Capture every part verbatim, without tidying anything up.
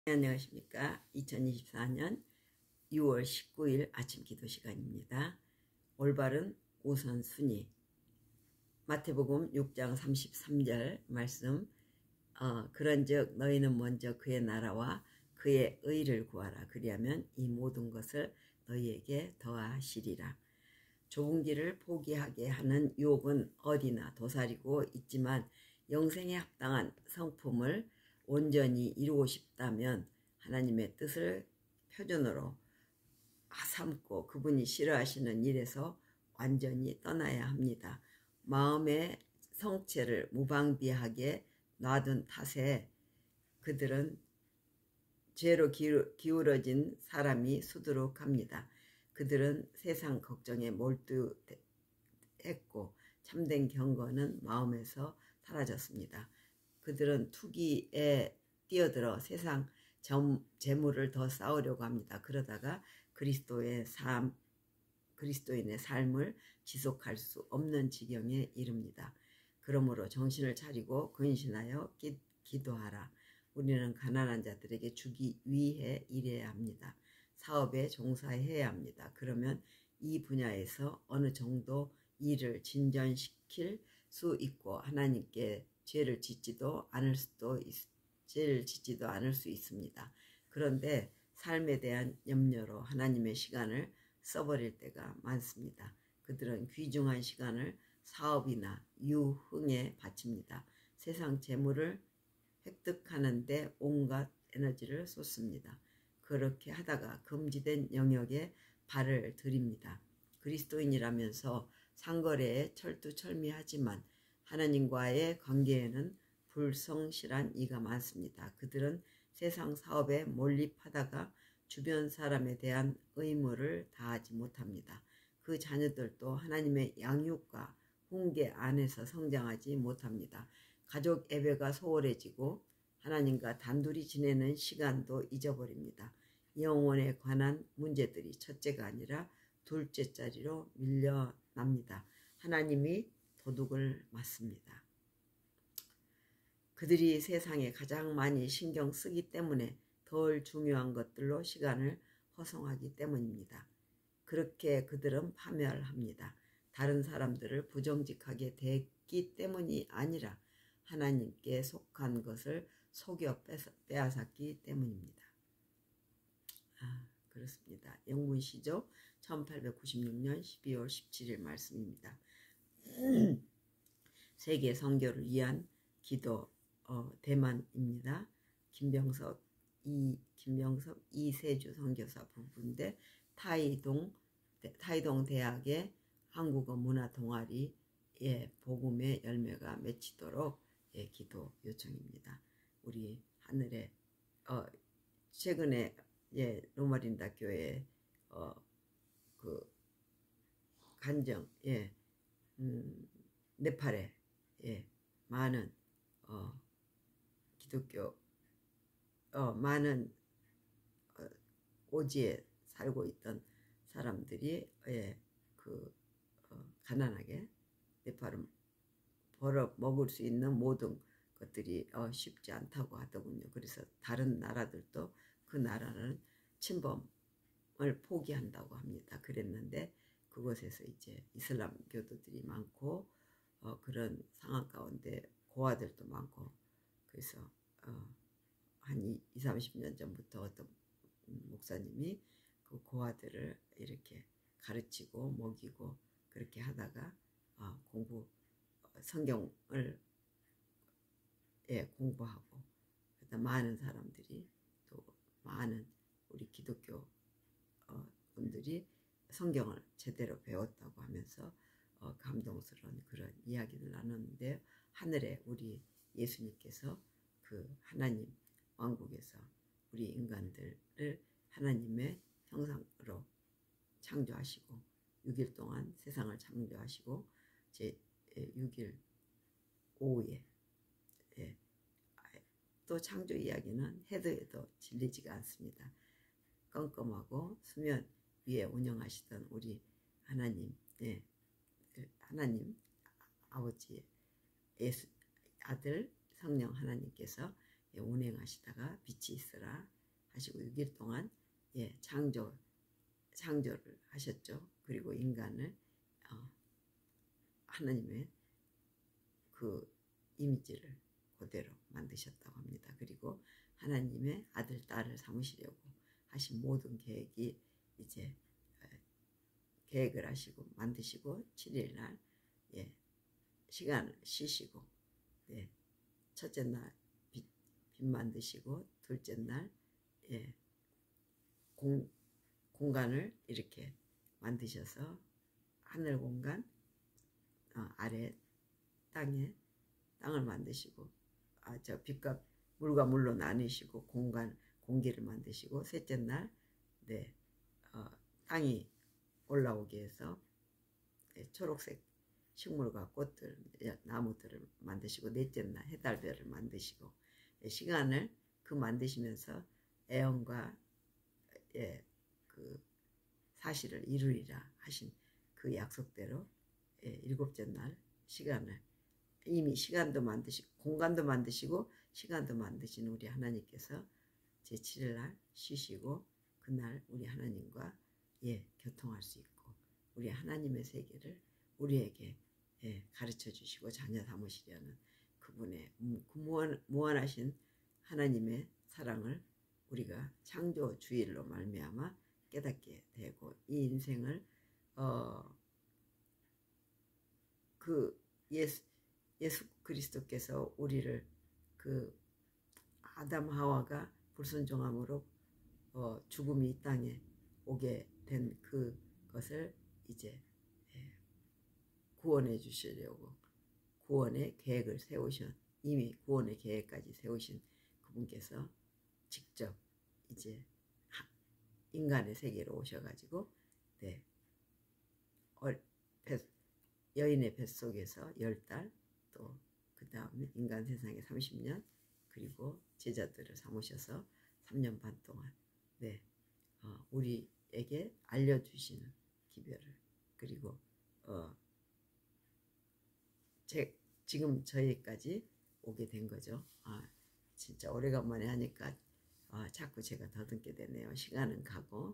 안녕하십니까. 이천이십사 년 유월 십구일 아침 기도 시간입니다. 올바른 우선순위, 마태복음 육 장 삼십삼 절 말씀, 어, 그런즉 너희는 먼저 그의 나라와 그의 의를 구하라. 그리하면 이 모든 것을 너희에게 더하시리라. 좁은 길을 포기하게 하는 유혹은 어디나 도사리고 있지만 영생에 합당한 성품을 온전히 이루고 싶다면 하나님의 뜻을 표준으로 삼고 그분이 싫어하시는 일에서 완전히 떠나야 합니다. 마음의 성체를 무방비하게 놔둔 탓에 그들은 죄로 기울어진 사람이 수두룩합니다. 그들은 세상 걱정에 몰두했고 참된 경건은 마음에서 사라졌습니다. 그들은 투기에 뛰어들어 세상 재물을 더 쌓으려고 합니다. 그러다가 그리스도의 삶, 그리스도인의 삶을 지속할 수 없는 지경에 이릅니다. 그러므로 정신을 차리고 근신하여 기, 기도하라. 우리는 가난한 자들에게 주기 위해 일해야 합니다. 사업에 종사해야 합니다. 그러면 이 분야에서 어느 정도 일을 진전시킬 수 있고 하나님께 죄를 짓지도 않을 수도 있, 죄를 짓지도 않을 수 있습니다. 그런데 삶에 대한 염려로 하나님의 시간을 써버릴 때가 많습니다. 그들은 귀중한 시간을 사업이나 유흥에 바칩니다. 세상 재물을 획득하는 데 온갖 에너지를 쏟습니다. 그렇게 하다가 금지된 영역에 발을 들입니다. 그리스도인이라면서 상거래에 철두철미하지만 하나님과의 관계에는 불성실한 이가 많습니다. 그들은 세상 사업에 몰입하다가 주변 사람에 대한 의무를 다하지 못합니다. 그 자녀들도 하나님의 양육과 훈계 안에서 성장하지 못합니다. 가족 예배가 소홀해지고 하나님과 단둘이 지내는 시간도 잊어버립니다. 영혼에 관한 문제들이 첫째가 아니라 둘째 자리로 밀려납니다. 하나님이 도둑을 맞습니다. 그들이 세상에 가장 많이 신경 쓰기 때문에 덜 중요한 것들로 시간을 허송하기 때문입니다. 그렇게 그들은 파멸합니다. 다른 사람들을 부정직하게 대했기 때문이 아니라 하나님께 속한 것을 속여 빼앗았기 때문입니다. 아, 그렇습니다. 영문시조 천팔백구십육 년 십이월 십칠일 말씀입니다. 세계 선교를 위한 기도 어, 대만입니다. 김병섭 이 김병섭 이세주 선교사 부부인데 타이동 타이동 대학의 한국어 문화 동아리 예, 복음의 열매가 맺히도록 예, 기도 요청입니다. 우리 하늘에 어, 최근에 예, 로마린다 교회 어, 그 간정 예, 음, 네팔에 예, 많은 어, 기독교 어, 많은 어, 오지에 살고 있던 사람들이 예, 그 어, 가난하게 네팔은 벌어 먹을 수 있는 모든 것들이 어, 쉽지 않다고 하더군요. 그래서 다른 나라들도 그 나라는 침범을 포기한다고 합니다. 그랬는데 그곳에서 이제 이슬람 교도들이 많고 어, 그런 상황 가운데 고아들도 많고 그래서 어, 한 이삼십 년 전부터 어떤 목사님이 그 고아들을 이렇게 가르치고 먹이고 그렇게 하다가 어, 공부 성경을 예, 공부하고 많은 사람들이 또 많은 우리 기독교 어, 분들이 성경을 제대로 배웠다고 하면서 어, 감동스러운 그런 이야기를 나눴는데 하늘에 우리 예수님께서 그 하나님 왕국에서 우리 인간들을 하나님의 형상으로 창조하시고 육 일 동안 세상을 창조하시고 제 육 일 오후에 예, 또 창조 이야기는 해도 해도 질리지가 않습니다. 껌껌하고 수면 위에 운영하시던 우리 하나님 예, 하나님 아버지 예수 아들 성령 하나님께서 예, 운행하시다가 빛이 있으라 하시고 육 일 동안 예, 창조 창조를 하셨죠. 그리고 인간을 어, 하나님의 그 이미지를 그대로 만드셨다고 합니다. 그리고 하나님의 아들, 딸을 삼으시려고 하신 모든 계획이 이제 계획을 하시고 만드시고 칠 일 날 예, 시간을 쉬시고 네, 첫째 날 빛, 빛 만드시고 둘째 날 예, 공, 공간을 이렇게 만드셔서 하늘 공간 어, 아래 땅에 땅을 만드시고 아, 저 빛과 물과 물로 나누시고 공간 공기를 만드시고 셋째 날 네, 어, 땅이 올라오게 해서 네, 초록색 식물과 꽃들 나무들을 만드시고 넷째 날 해달별을 만드시고 네, 시간을 그 만드시면서 애언과 예, 그 사실을 이루리라 하신 그 약속대로 예, 일곱째 날 시간을 이미 시간도 만드시고 공간도 만드시고 시간도 만드신 우리 하나님께서 제칠 일 날 쉬시고 그날 우리 하나님과 예, 교통할 수 있고 우리 하나님의 세계를 우리에게 예, 가르쳐 주시고 자녀 삼으시려는 그분의 그 무한, 무한하신 하나님의 사랑을 우리가 창조 주일로 말미암아 깨닫게 되고 이 인생을 어, 그 예수 예수 그리스도께서 우리를 그 아담 하와가 불순종함으로 어, 죽음이 이 땅에 오게 된 그것을 이제 예, 구원해 주시려고 구원의 계획을 세우신 이미 구원의 계획까지 세우신 그분께서 직접 이제 인간의 세계로 오셔가지고 네, 여인의 뱃속에서 열 달 또 그 다음에 인간 세상에 삼십 년 그리고 제자들을 삼으셔서 삼 년 반 동안 네, 어, 우리에게 알려주시는 기별을 그리고 어, 제, 지금 저희까지 오게 된 거죠. 아, 진짜 오래간만에 하니까 아, 자꾸 제가 더듬게 되네요. 시간은 가고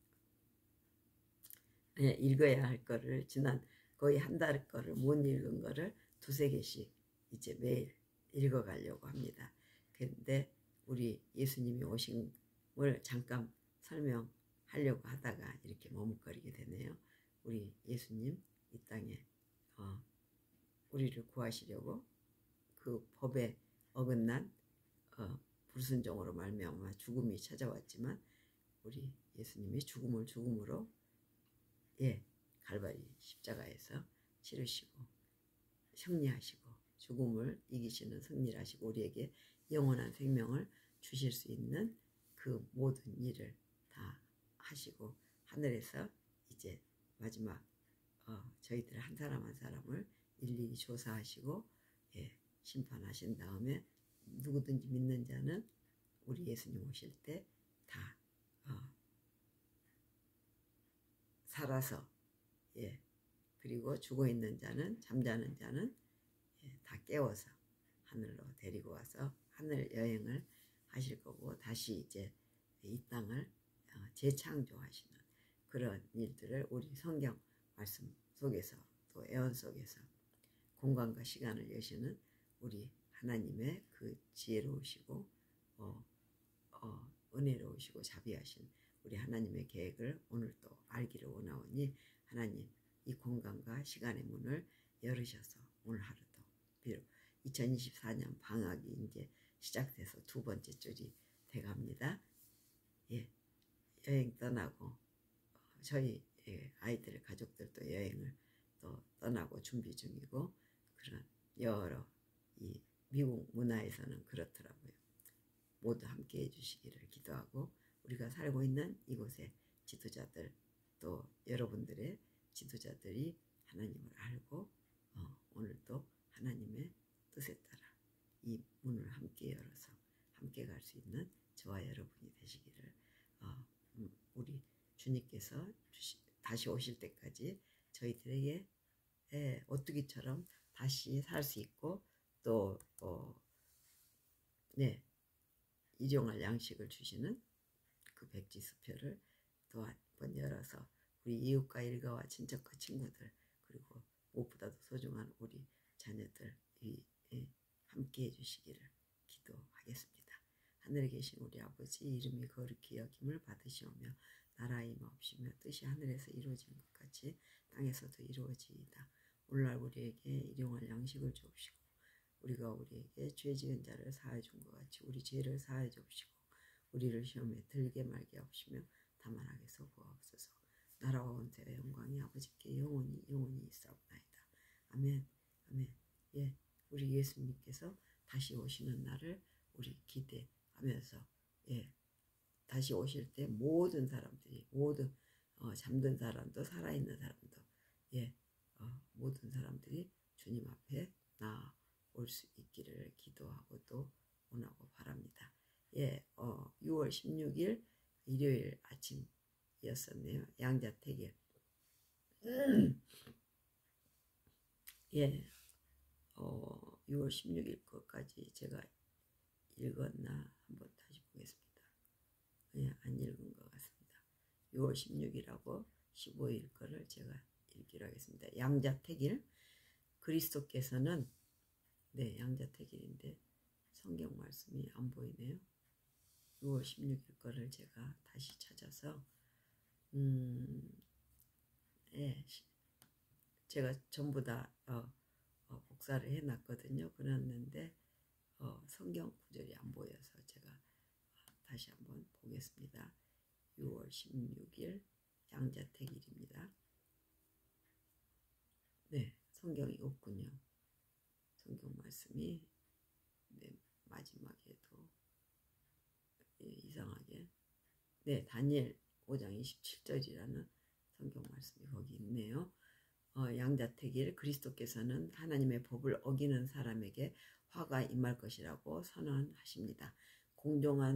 네, 읽어야 할 거를 지난 거의 한 달 거를 못 읽은 거를 두세 개씩 이제 매일 읽어가려고 합니다. 그런데 우리 예수님이 오신 걸 잠깐 설명하려고 하다가 이렇게 머뭇거리게 되네요. 우리 예수님 이 땅에 어, 우리를 구하시려고 그 법에 어긋난 어, 불순종으로 말미암아 죽음이 찾아왔지만 우리 예수님이 죽음을 죽음으로 예, 갈바리 십자가에서 치르시고 승리하시고 죽음을 이기시는 승리를 하시고 우리에게 영원한 생명을 주실 수 있는 그 모든 일을 다 하시고 하늘에서 이제 마지막 어, 저희들 한 사람 한 사람을 일일이 조사하시고 예, 심판하신 다음에 누구든지 믿는 자는 우리 예수님 오실 때 다 어, 살아서 예, 그리고 죽어있는 자는 잠자는 자는 예, 다 깨워서 하늘로 데리고 와서 하늘 여행을 하실 거고 다시 이제 이 땅을 어, 재창조하시는 그런 일들을 우리 성경 말씀 속에서 또 애원 속에서 공간과 시간을 여시는 우리 하나님의 그 지혜로우시고 어, 어, 은혜로우시고 자비하신 우리 하나님의 계획을 오늘 또 알기를 원하오니 하나님 이 공간과 시간의 문을 열으셔서 오늘 하루도 비록 이천이십사 년 방학이 이제 시작돼서 두 번째 줄이 돼갑니다. 예, 여행 떠나고 저희 아이들 가족들도 여행을 또 떠나고 준비 중이고 그런 여러 이 미국 문화에서는 그렇더라고요. 모두 함께 해주시기를 기도하고 우리가 살고 있는 이곳의 지도자들 또 여러분들의 지도자들이 하나님을 알고 어, 오늘도 하나님의 뜻에 따라 이 문을 함께 열어서 함께 갈 수 있는 저와 여러분이 되시기를 어, 우리 주님께서 주시, 다시 오실 때까지 저희들에게 예, 오뚜기처럼 다시 살 수 있고 또 어, 네, 일용할 양식을 주시는 그 백지수표를 또 한 번 열어서 우리 이웃과 일가와 친척과 친구들 그리고 무엇보다도 소중한 우리 자녀들 이, 이, 함께 해주시기를 기도하겠습니다. 하늘에 계신 우리 아버지 이름이 거룩히 여김을 받으시오며 나라의 임하옵시며 뜻이 하늘에서 이루어지는 것 같이 땅에서도 이루어지이다. 오늘날 우리에게 일용할 양식을 주옵시고 우리가 우리에게 죄 지은 자를 사하여 준 것 같이 우리 죄를 사하여 주옵시고 우리를 시험에 들게 말게 하옵시며 다만 악에서 구하옵소서. 나라와 원세와 영광이 아버지께 영원히 영원히 있사옵나이다. 아멘. 아멘. 예, 우리 예수님께서 다시 오시는 날을 우리 기대하면서 예, 다시 오실 때 모든 사람들이 모든 어, 잠든 사람도 살아있는 사람도 예, 어, 모든 사람들이 주님 앞에 나올 수 있기를 기도하고 또 원하고 바랍니다. 예, 어, 유월 십육일 일요일 아침이었었네요. 양자택일. 음. 예, 어, 유월 십육일 것까지 제가 읽었나 한번 다시 보겠습니다. 예, 안 읽은 것 같습니다. 유월 십육일하고 십오일 거를 제가 읽기로 하겠습니다. 양자택일. 그리스도께서는 네, 양자택일인데 성경 말씀이 안 보이네요. 유월 십육일 거를 제가 다시 찾아서 음, 예, 제가 전부 다 어, 어, 복사를 해놨거든요. 그랬는데 어, 성경 구절이 안 보여서 제가 다시 한번 보겠습니다. 유월 십육일 양자택일입니다. 네, 성경이 없군요. 성경 말씀이 네, 마지막에도 예, 이상하게 네, 다니엘 오장 이십칠절이라는 성경 말씀이 거기 있네요. 어, 양자택일. 그리스도께서는 하나님의 법을 어기는 사람에게 화가 임할 것이라고 선언하십니다. 공정한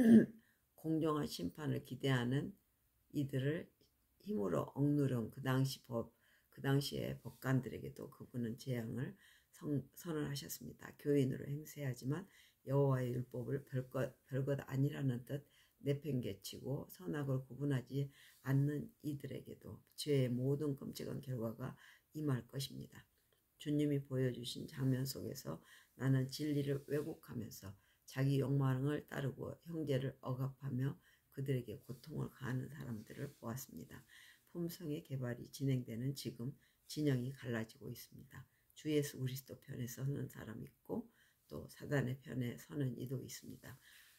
공정한 심판을 기대하는 이들을 힘으로 억누른 그 당시 법, 그 당시의 법관들에게도 그분은 재앙을 성, 선언하셨습니다. 교인으로 행세하지만 여호와의 율법을 별것, 별것 아니라는 듯 내팽개치고 선악을 구분하지 않는 이들에게도 죄의 모든 끔찍한 결과가 임할 것입니다. 주님이 보여주신 장면 속에서 나는 진리를 왜곡하면서 자기 욕망을 따르고 형제를 억압하며 그들에게 고통을 가하는 사람들을 보았습니다. 품성의 개발이 진행되는 지금 진영이 갈라지고 있습니다. 주 예수 그리스도 편에 서는 사람이 있고 또 사단의 편에 서는 이도 있습니다.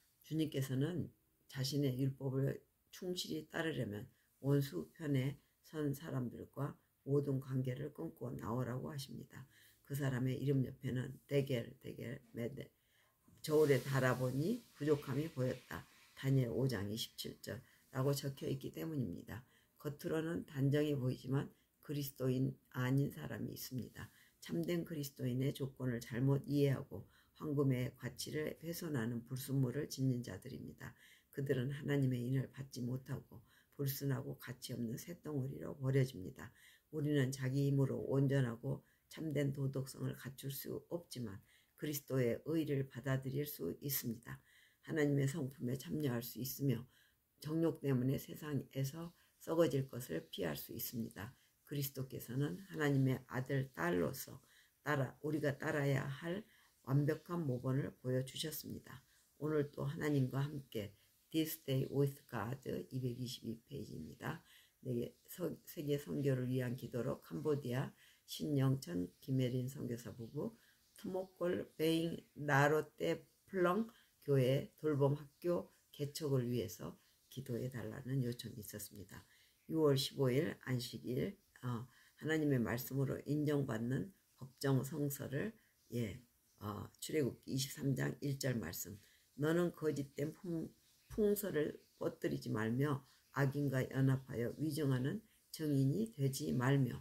주님께서는 자신의 율법을 충실히 따르려면 원수 편에 선 사람들과 모든 관계를 끊고 나오라고 하십니다. 그 사람의 이름 옆에는 데겔, 데겔, 메데 저울에 달아보니 부족함이 보였다. 다니엘 오장 이십칠절라고 적혀있기 때문입니다. 겉으로는 단정해 보이지만 그리스도인 아닌 사람이 있습니다. 참된 그리스도인의 조건을 잘못 이해하고 황금의 가치를 훼손하는 불순물을 짓는 자들입니다. 그들은 하나님의 인을 받지 못하고 불순하고 가치 없는 쇳덩어리로 버려집니다. 우리는 자기 힘으로 온전하고 참된 도덕성을 갖출 수 없지만 그리스도의 의를 받아들일 수 있습니다. 하나님의 성품에 참여할 수 있으며 정욕 때문에 세상에서 썩어질 것을 피할 수 있습니다. 그리스도께서는 하나님의 아들, 딸로서 따라 우리가 따라야 할 완벽한 모범을 보여주셨습니다. 오늘 또 하나님과 함께 This Day with God 이백이십이 페이지입니다. 네, 서, 세계 선교를 위한 기도로 캄보디아 신영천 김혜린 선교사 부부 트모골 베잉 나로떼 플렁 교회 돌봄 학교 개척을 위해서 기도해 달라는 요청이 있었습니다. 유월 십오일 안식일 어, 하나님의 말씀으로 인정받는 법정 성서를 예, 어, 출애굽기 이십삼장 일절 말씀 너는 거짓된 풍, 풍설을 뻗들이지 말며 악인과 연합하여 위증하는 증인이 되지 말며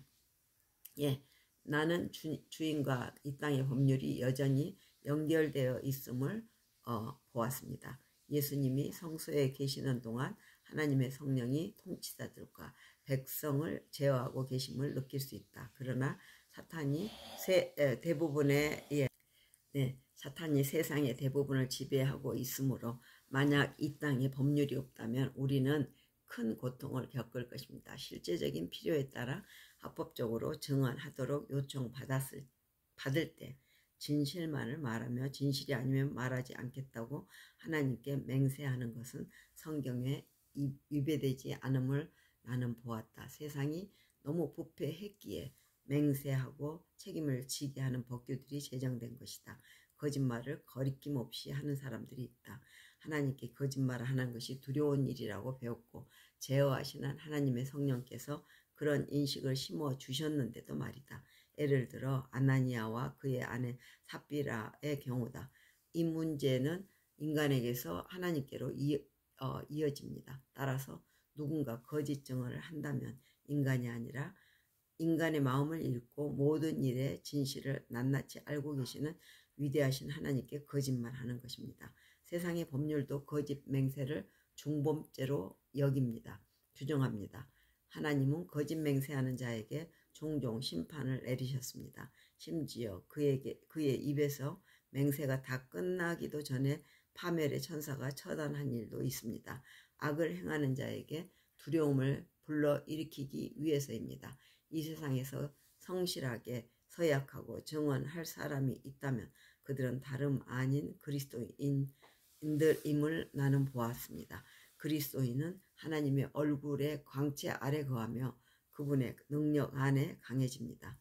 예, 나는 주, 주인과 이 땅의 법률이 여전히 연결되어 있음을 어, 보았습니다. 예수님이 성소에 계시는 동안 하나님의 성령이 통치자들과 백성을 제어하고 계심을 느낄 수 있다. 그러나 사탄이 세, 에, 대부분의 예, 네, 사탄이 세상의 대부분을 지배하고 있으므로 만약 이 땅에 법률이 없다면 우리는 큰 고통을 겪을 것입니다. 실제적인 필요에 따라 합법적으로 증언하도록 요청받았을 받을 때 진실만을 말하며 진실이 아니면 말하지 않겠다고 하나님께 맹세하는 것은 성경에 위배되지 않음을 나는 보았다. 세상이 너무 부패했기에 맹세하고 책임을 지게 하는 법규들이 제정된 것이다. 거짓말을 거리낌 없이 하는 사람들이 있다. 하나님께 거짓말을 하는 것이 두려운 일이라고 배웠고 제어하시는 하나님의 성령께서 그런 인식을 심어 주셨는데도 말이다. 예를 들어 아나니아와 그의 아내 삽비라의 경우다. 이 문제는 인간에게서 하나님께로 이, 어, 이어집니다. 따라서 누군가 거짓 증언을 한다면 인간이 아니라 인간의 마음을 읽고 모든 일의 진실을 낱낱이 알고 계시는 위대하신 하나님께 거짓말하는 것입니다. 세상의 법률도 거짓 맹세를 중범죄로 여깁니다. 규정합니다. 하나님은 거짓 맹세하는 자에게 종종 심판을 내리셨습니다. 심지어 그에게, 그의 입에서 맹세가 다 끝나기도 전에 파멸의 천사가 처단한 일도 있습니다. 악을 행하는 자에게 두려움을 불러일으키기 위해서입니다. 이 세상에서 성실하게 서약하고 증언할 사람이 있다면 그들은 다름 아닌 그리스도인들임을 나는 보았습니다. 그리스도인은 하나님의 얼굴의 광채 아래 거하며 그분의 능력 안에 강해집니다.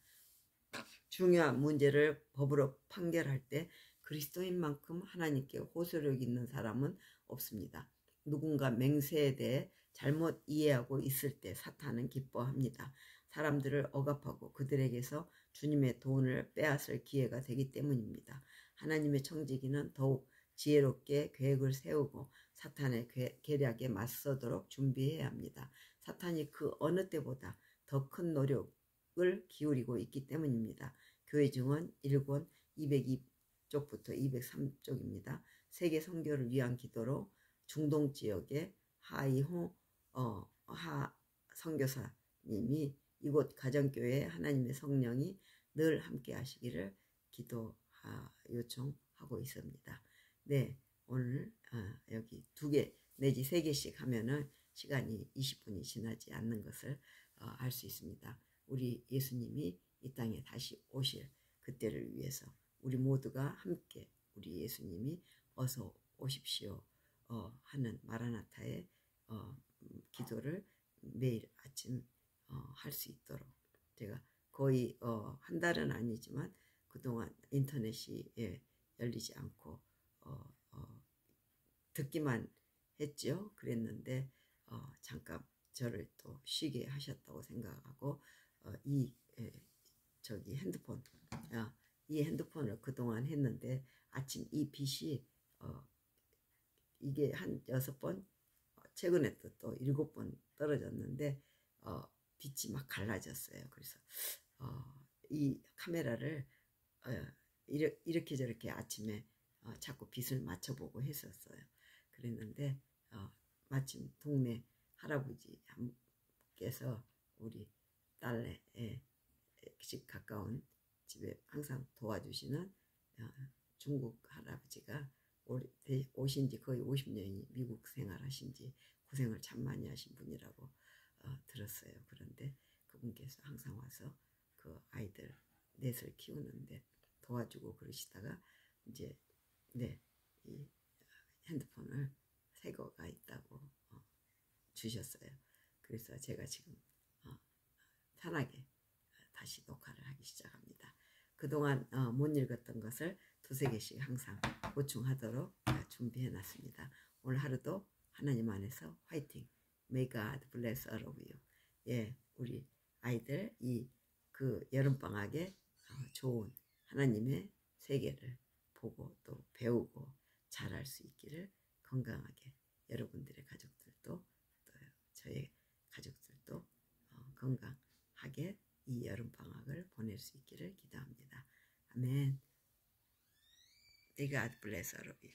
중요한 문제를 법으로 판결할 때 그리스도인만큼 하나님께 호소력 있는 사람은 없습니다. 누군가 맹세에 대해 잘못 이해하고 있을 때 사탄은 기뻐합니다. 사람들을 억압하고 그들에게서 주님의 돈을 빼앗을 기회가 되기 때문입니다. 하나님의 청지기는 더욱 지혜롭게 계획을 세우고 사탄의 계략에 맞서도록 준비해야 합니다. 사탄이 그 어느 때보다 더 큰 노력을 기울이고 있기 때문입니다. 교회 증언 일 권 이백이 쪽부터 이백삼 쪽입니다. 세계 선교를 위한 기도로 중동 지역의 하이호 어, 하 선교사님이 이곳 가정교회에 하나님의 성령이 늘 함께 하시기를 기도 아, 요청하고 있습니다. 네, 오늘 아, 여기 두 개 내지 세 개씩 하면은 시간이 이십 분이 지나지 않는 것을 어, 알 수 있습니다. 우리 예수님이 이 땅에 다시 오실 그때를 위해서 우리 모두가 함께 우리 예수님이 어서 오십시오 어, 하는 마라나타의 어, 기도를 매일 아침 어, 할 수 있도록 제가 거의 어, 한 달은 아니지만 그동안 인터넷이 예, 열리지 않고 어, 어, 듣기만 했죠. 그랬는데 어, 잠깐 저를 또 쉬게 하셨다고 생각하고 어, 이 예, 저기 핸드폰 아, 이 핸드폰을 그동안 했는데 아침 이 빛이 어, 이게 한 여섯 번 최근에 또, 또 일곱 번 떨어졌는데 어, 빛이 막 갈라졌어요. 그래서 어, 이 카메라를 어, 이렇게, 이렇게 저렇게 아침에 어, 자꾸 빛을 맞춰보고 했었어요. 그랬는데 어, 마침 동네 할아버지께서 우리 딸네 집 가까운 집에 항상 도와주시는 어, 중국 할아버지가 오신 지 거의 오십 년이 미국 생활하신 지 고생을 참 많이 하신 분이라고 어, 들었어요. 그런데 그분께서 항상 와서 그 아이들 넷을 키우는데 도와주고 그러시다가 이제 네, 이 핸드폰을 새 거가 있다고 어, 주셨어요. 그래서 제가 지금 어, 편하게 다시 녹화를 하기 시작합니다. 그동안 어, 못 읽었던 것을 두세 개씩 항상 보충하도록 준비해 놨습니다. 오늘 하루도 하나님 안에서 화이팅! May God bless all of you. 예, 우리 아이들 이 그 여름방학에 어, 좋은 하나님의 세계를 보고 또 배우고 잘할 수 있기를 건강하게 여러분들의 가족들도 또 저의 가족들도 어, 건강하게 이 여름방학을 보낼 수 있기를 기도합니다. 아멘. May God bless all of you.